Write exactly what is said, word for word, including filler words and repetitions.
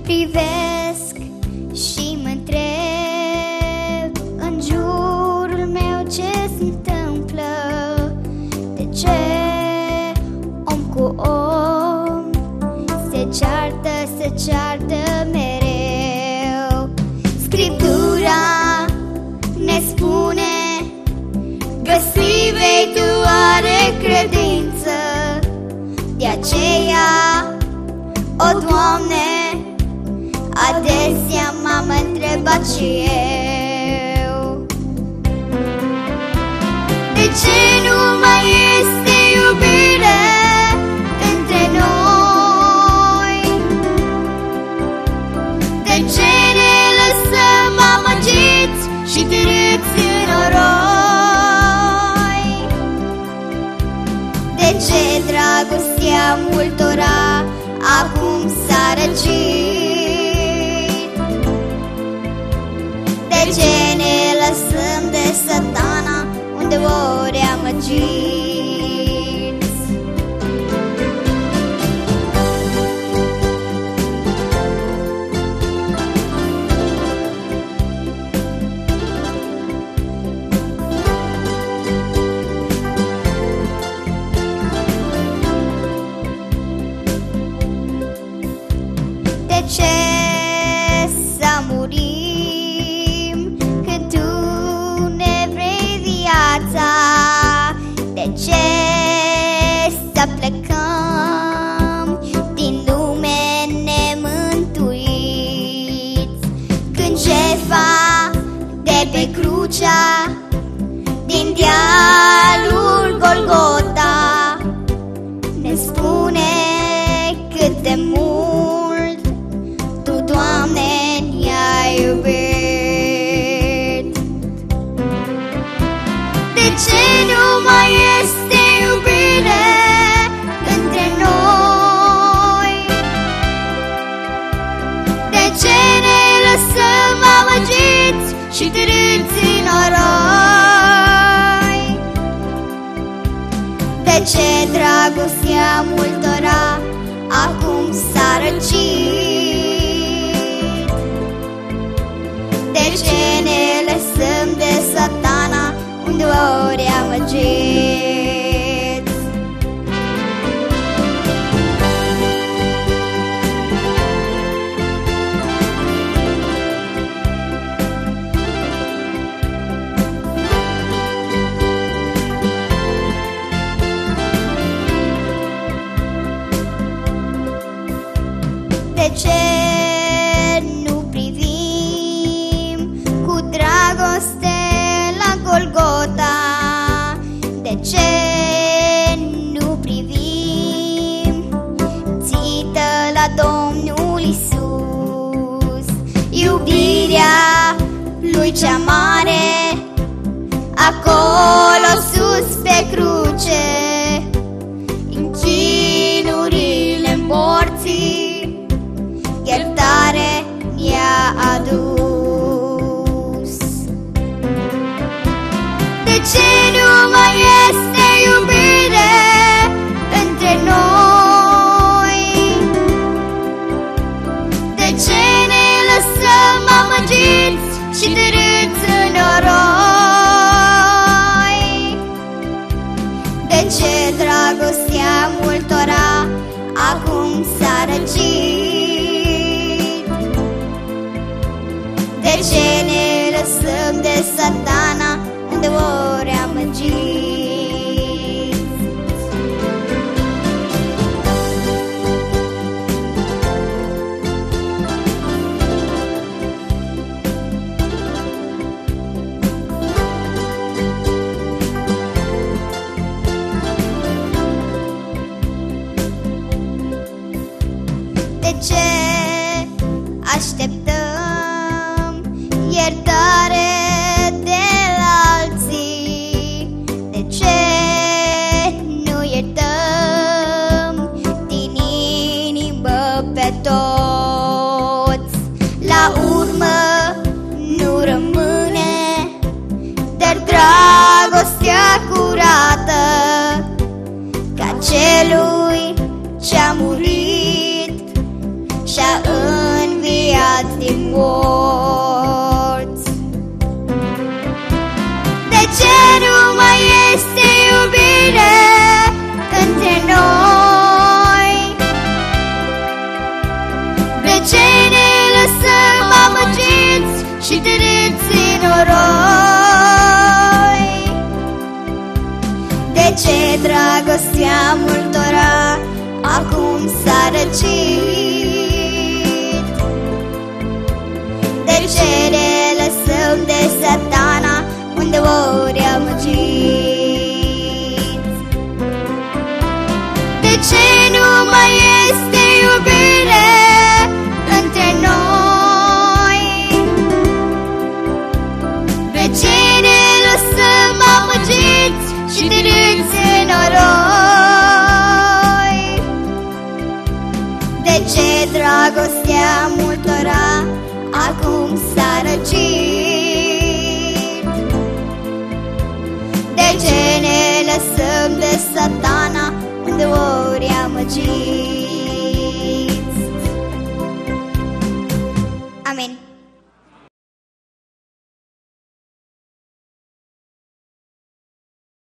Privesc și mă întreb în jurul meu ce se întâmplă. De ce om cu om se ceartă, se ceartă mereu? Scriptura ne spune: găsi vei tu are credință. De aceea, o Doamne, adesea m-am întrebat și eu, de ce nu mai este iubire între noi? De ce ne lăsăm amăgiți și târâți în noroi? De ce dragostea multora acum s-a răcit? De ce ne lăsăm de Satana unde ori amăgiți? De ce să murim când tu ne vrei viața? De ce să plecăm din lume nemântuiți, când Jefa de pe crucea din dealul Golgota ne spune cât de mult tu, Doamne, ne-ai iubit? De ce nu mai este iubire între noi? De ce ne lăsăm amăgiți și târâți în noroi? De ce dragostea multora acum s-a răcit? De ce ne lăsăm de Satana unde ori amăgiți? De ce nu privim cu dragoste la Golgota? De ce nu privim țită la Domnul Iisus? Iubirea Lui cea mare acolo sus pe cruce, în chinurile morții iertare mi-a adus. De ce nu mai este iubire între noi? De ce ne lăsăm amăgiți și târâți în noroi? De ce dragostea multora acum s-a răcit? De ce ne lăsăm de Satana unde ori amăgiți? De ce așteptăm iertare de la alții? De ce nu iertăm din inimă pe toți? La urmă nu rămâne dar dragostea curată celui ce-a murit și-a înviat ridicat din morți? De ce nu mai este iubire între noi? De ce ne lăsăm amăgiți și târâți în noroi? De ce dragostea multora acum s-a răcit? De ce ne lăsăm de Satana unde ori amăgit? De ce nu mai este iubire între noi? De ce ne lăsăm amăgiți și târâți în noroi? De ce dragostea